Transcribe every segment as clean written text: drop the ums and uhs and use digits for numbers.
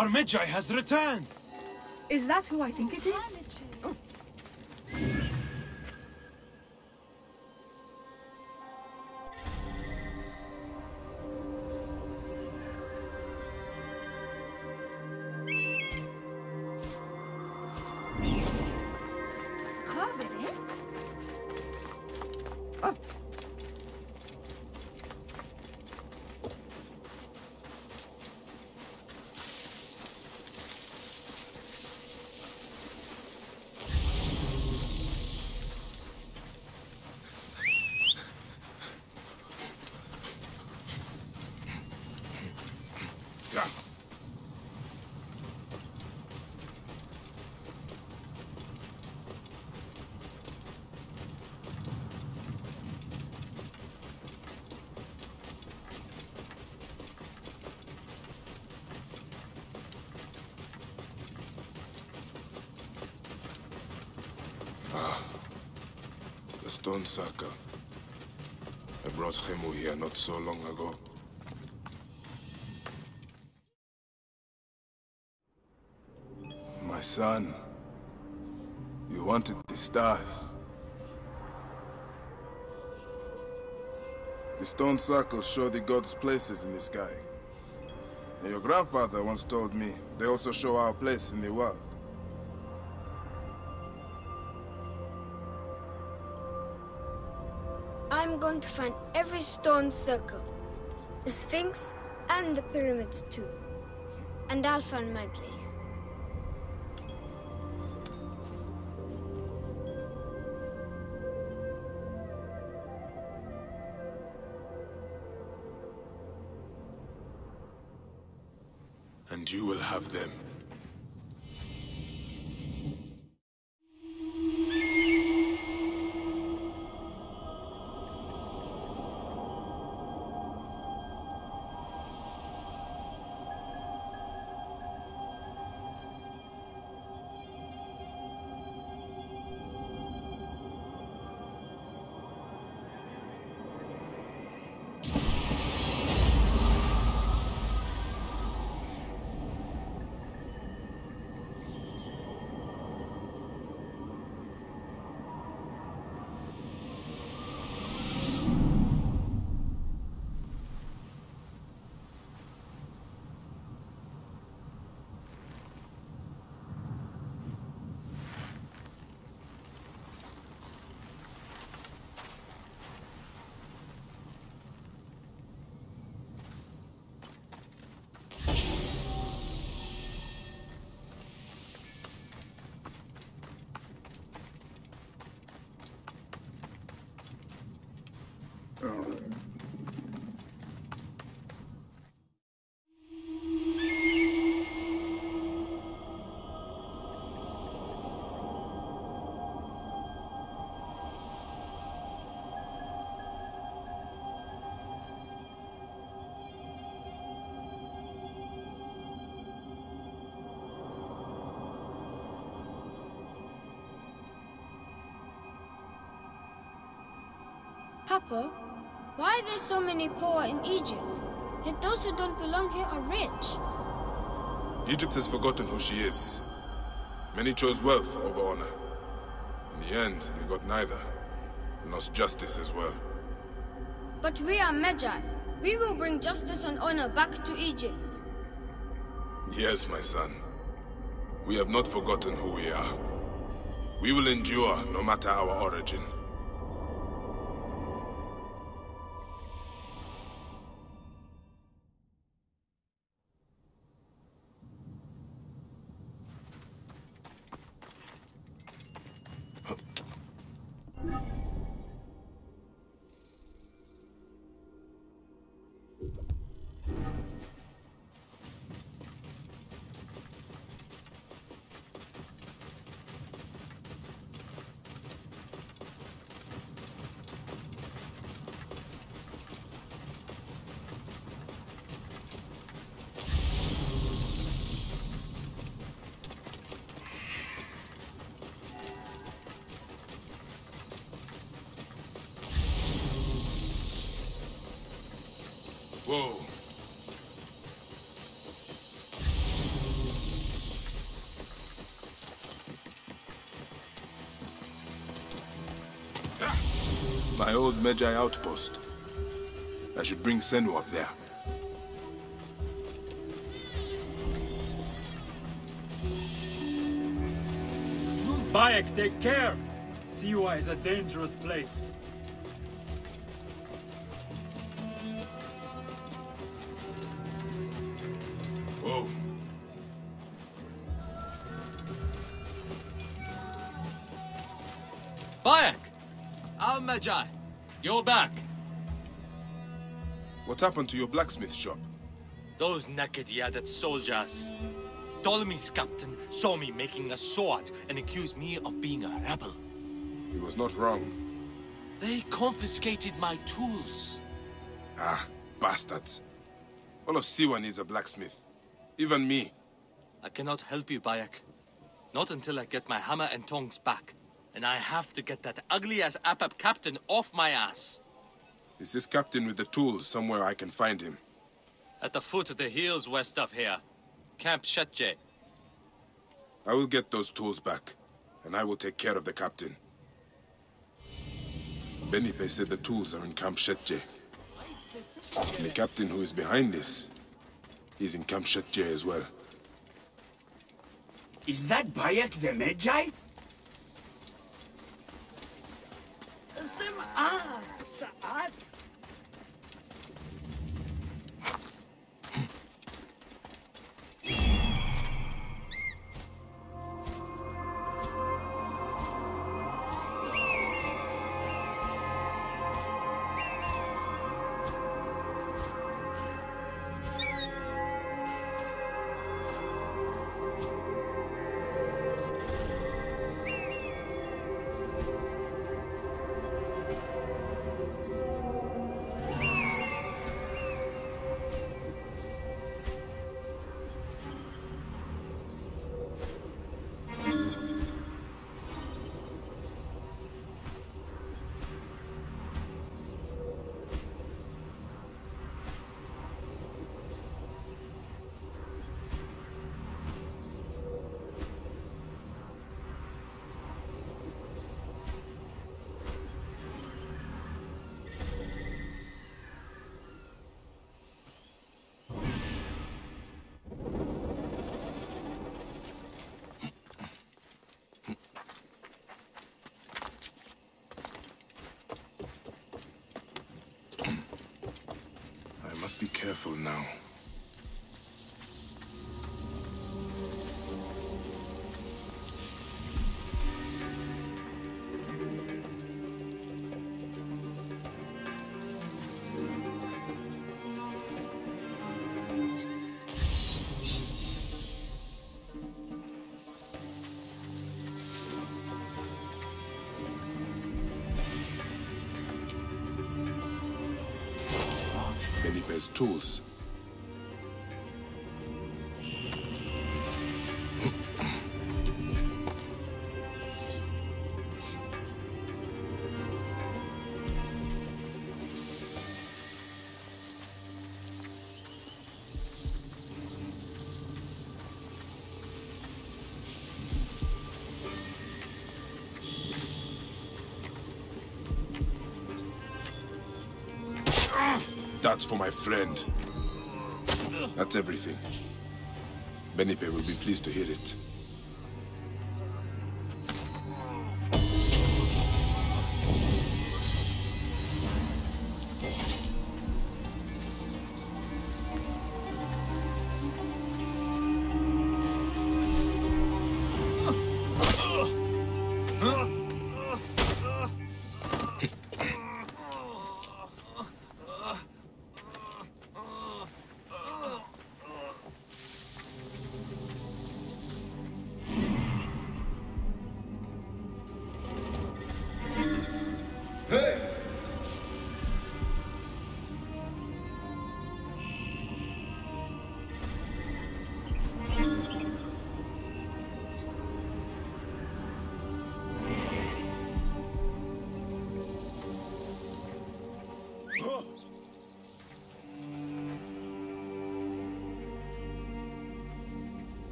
Our Magi has returned! Is that who I think it is? The stone circle. I brought Khemu here not so long ago. My son, you wanted the stars. The stone circles show the gods' places in the sky. And your grandfather once told me they also show our place in the world. I'm going to find every stone circle, the Sphinx and the pyramids too. And I'll find my place. And you will have them. Papa, why are there so many poor in Egypt? Yet those who don't belong here are rich. Egypt has forgotten who she is. Many chose wealth over honor. In the end, they got neither, and lost justice as well. But we are Magi. We will bring justice and honor back to Egypt. Yes, my son. We have not forgotten who we are. We will endure no matter our origin. Whoa. My old Magi outpost. I should bring Senu up there. Bayek, take care! Siwa is a dangerous place. Whoa. Bayek! Al-Magi, you're back. What happened to your blacksmith shop? Those naked Yadet soldiers. Ptolemy's captain saw me making a sword and accused me of being a rebel. He was not wrong. They confiscated my tools. Ah, bastards. All of Siwa needs a blacksmith. Even me. I cannot help you, Bayek. Not until I get my hammer and tongs back. And I have to get that ugly-ass Apap captain off my ass. Is this captain with the tools somewhere I can find him? At the foot of the hills west of here. Camp Shetje. I will get those tools back, and I will take care of the captain. Benipe said the tools are in Camp Shetje. And the captain who is behind this, he's in Camp Shetje as well. Is that Bayek the Magi? Saat. Be careful now. Benipe's tools. That's for my friend. That's everything. Benipe will be pleased to hear it.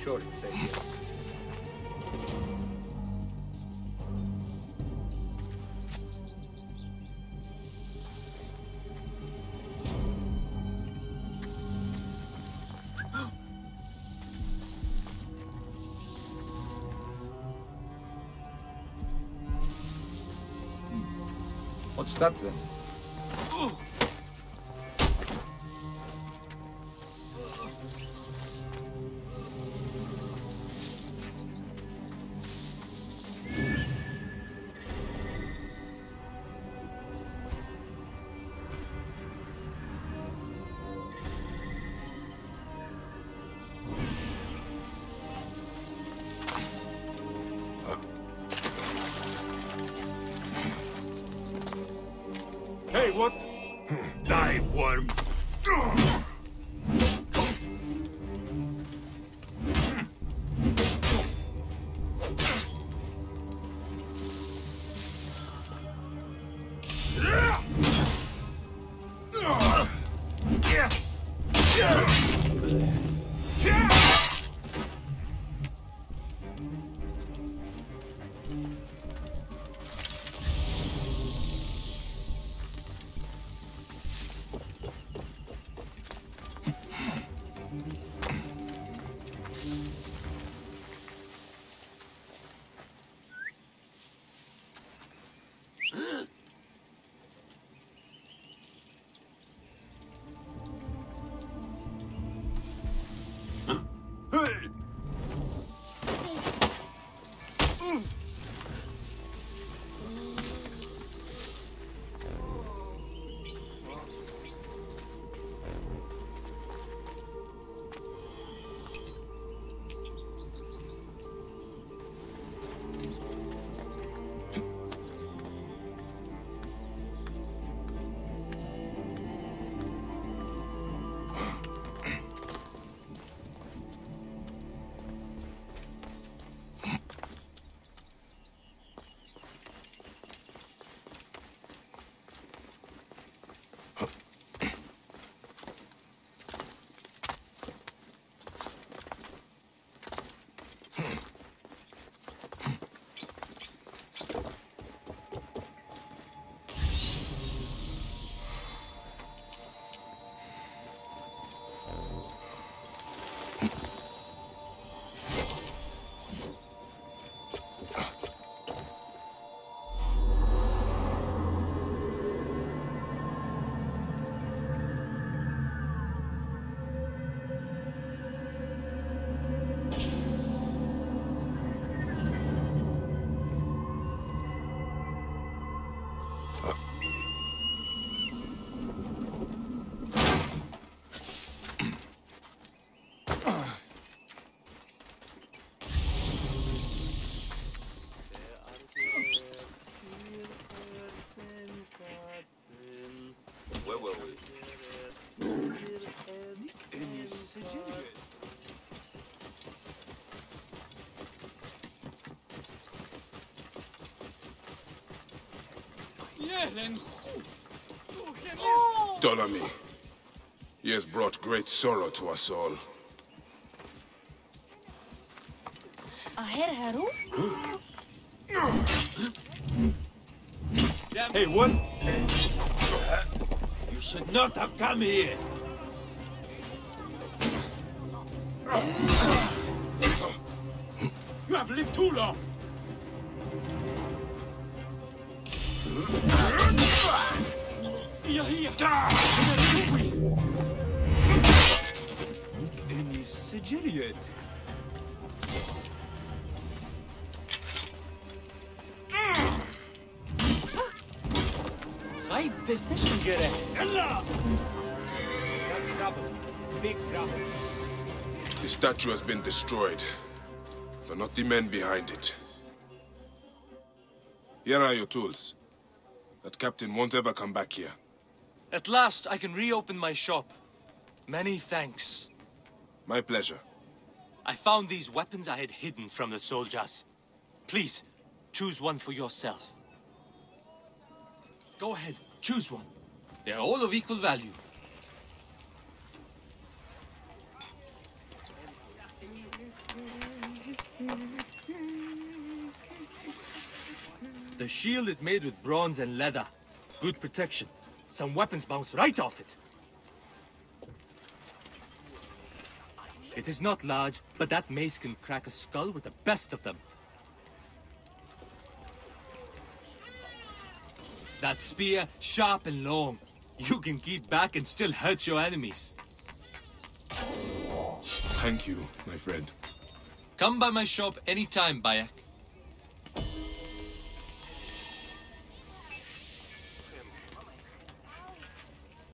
sure it's safe here. What's that then? Hey, what? Die, worm. Where were we? Ptolemy, he has brought great sorrow to us all. Hey, what? You should not have come here. You have lived too long. Any Sigiliad? Right position gerecht. Ella! That's trouble. Big trouble. The statue has been destroyed, but not the men behind it. Here are your tools. That captain won't ever come back here. At last, I can reopen my shop. Many thanks. My pleasure. I found these weapons I had hidden from the soldiers. Please, choose one for yourself. Go ahead, choose one. They're all of equal value. The shield is made with bronze and leather. Good protection. Some weapons bounce right off it. It is not large, but that mace can crack a skull with the best of them. That spear, sharp and long. You can keep back and still hurt your enemies. Thank you, my friend. Come by my shop anytime, Bayek.